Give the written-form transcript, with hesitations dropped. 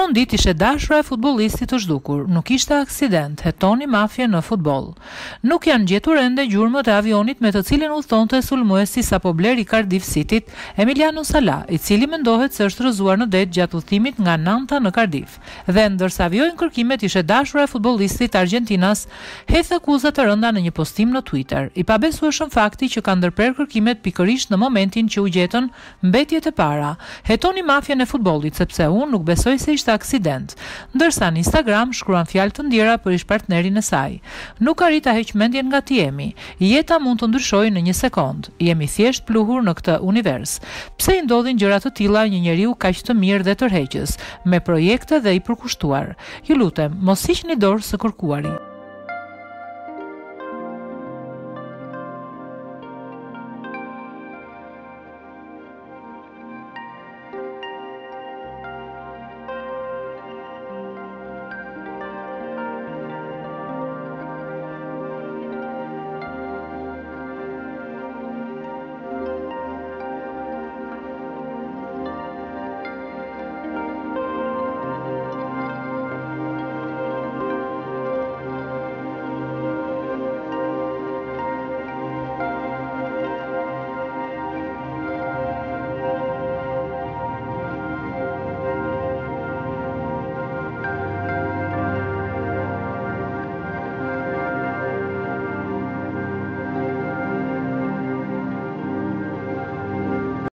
vonë ditë ishte dashura e futbollistit të zhdukur. Nuk ishte aksident, hetoni mafje në futboll. Nuk janë gjetur ende gjurmët e avionit me të cilin udhtonte sulmuesi sapo bler i Cardiff Cityt, Emiliano Sala, i cili mendohet se është rrëzuar në det gjatë udhëtimit nga Nanta në Cardiff. Dhe ndërsa vjojnë kërkimet, ishte dashura e futbollistit Argentinas hedh akuza të rënda në një postim në Twitter. I pabesueshëm fakti që ka ndërprer kërkimet pikërisht në momentin që u gjetën mbetjet e para. Hetoni mafjen e futbollit sepse unë nuk besoj se ishte aksident. Ndërsa në Instagram shkruan fjalë të ndjera për ish partnerin e saj. Nuk arrit ta heq mendjen nga ti jemi. Jeta mund të ndryshojë në një sekond. Jemi thjesht pluhur në këtë univers. Pse i ndodhin gjëra të tilla një njeriu kaq të mirë dhe tërheqës, me projekte dhe i përkushtuar? Ju lutem, mos hiqni dorë së kërkuari.